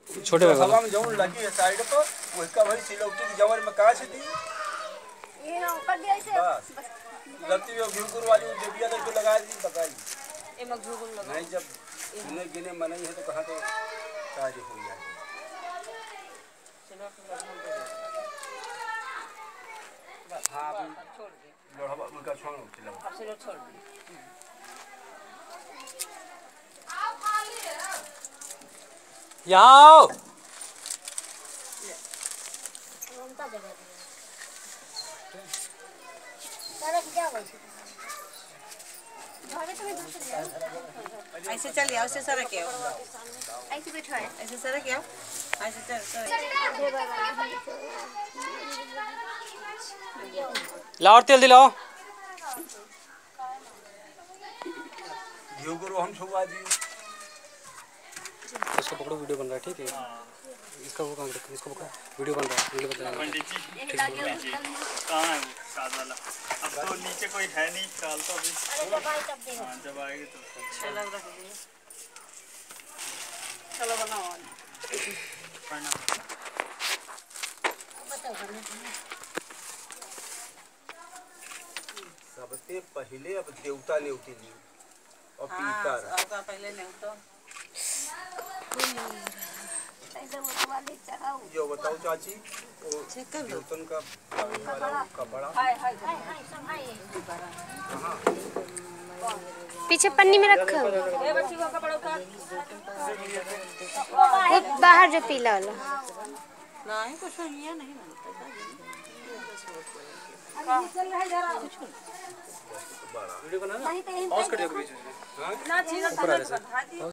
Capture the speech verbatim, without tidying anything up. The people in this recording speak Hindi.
छोटे में हवा में जौन लगी है साइड पर वो इसका भाई सिलौटी की जमर में काछ दी ये ना ऊपर दिया ऐसे बस गलती में घुंगुर वाली देविया दर को लगा दी बताई ए मग घुंगुर लगा नहीं जब गिने गिने मनाई है तो कहाँ तो कार्य हो जाए हाँ छोड़ दे लोढ़ा उनका छोड़ चला अब से छोड़ दे यहाँ घूमता जगह सारा क्या हुआ भागे तो मैं ऐसे चल आओ ऐसे सर के आओ ऐसे बैठा है ऐसे सर के आओ ऐसे चल सर लाओ और तेल दिलाओ। घी गुरु हम छुआ जी इसको पकड़ो वीडियो बन रहा है ठीक है इसका वो काम रखो इसको पकड़ो वीडियो बन रहा है वीडियो बन रहा है पंडित जी कहाँ है वो साथ वाला अब तो नीचे कोई है नहीं फिलहाल तो अभी हाँ जब आएगी तो चलो रख दे चलो बनाओ प्रणाम सबसे पहले अब देवता ने उठी ली और पीतर हां का पहले नहीं तो जो बताओ चाची वो देवतन का कपड़ा हाय हाय हाय सब हाय कहाँ पीछे पन्नी में रखो ए बच्ची वो कपड़ा उतार वो बाहर जो पीला वाला नहीं कुछ नहीं है नहीं चल रहा है जरा वीडियो बना ना नहीं तो पॉज कर दिया बीच में ना चीज